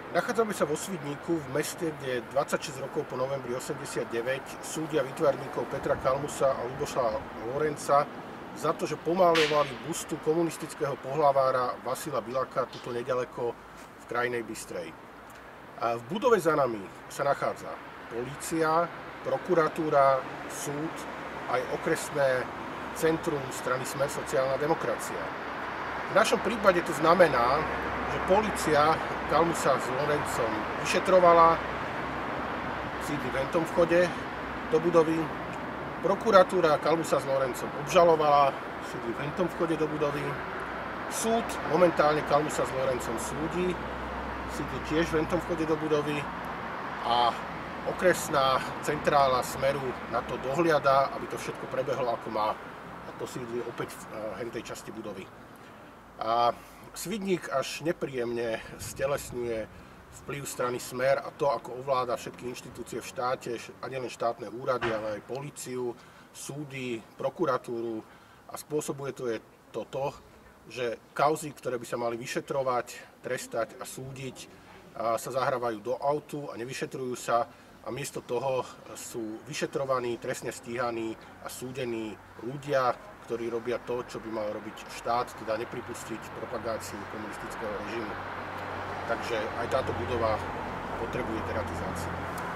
Nachádzame sa vo Svidníku, v meste, kde 26 rokov po novembri 89 súdia výtvarníkov Petra Kalmusa a Ľuboša Lorenca za to, že pomaľovali bustu komunistického pohlavára Vasila Biľaka tuto neďaleko v Krajnej Bystrej. A v budove za nami sa nachádza polícia, prokuratúra, súd, aj okresné centrum strany Smer sociálna demokracia. V našom prípade to znamená, že polícia Kalmusa s Lorencom vyšetrovala, sídli v hentom vchode do budovy, prokuratúra Kalmusa s Lorencom obžalovala, sídli v hentom vchode do budovy, súd momentálne Kalmusa s Lorencom súdi, sídli tiež v hentom vchode do budovy a okresná centrála Smeru na to dohliada, aby to všetko prebehlo ako má, a to sídli opäť v hentej časti budovy. A Svidník až nepríjemne stelesňuje vplyv strany Smer a to, ako ovláda všetky inštitúcie v štáte, a nielen štátne úrady, ale aj políciu, súdy, prokuratúru, a spôsobuje to, že kauzy, ktoré by sa mali vyšetrovať, trestať a súdiť, sa zahrávajú do autu a nevyšetrujú sa, a miesto toho sú vyšetrovaní, trestne stíhaní a súdení ľudia, ktorí robia to, čo by mal robiť štát, teda nepripustiť propagáciu komunistického režimu. Takže aj táto budova potrebuje deratizáciu.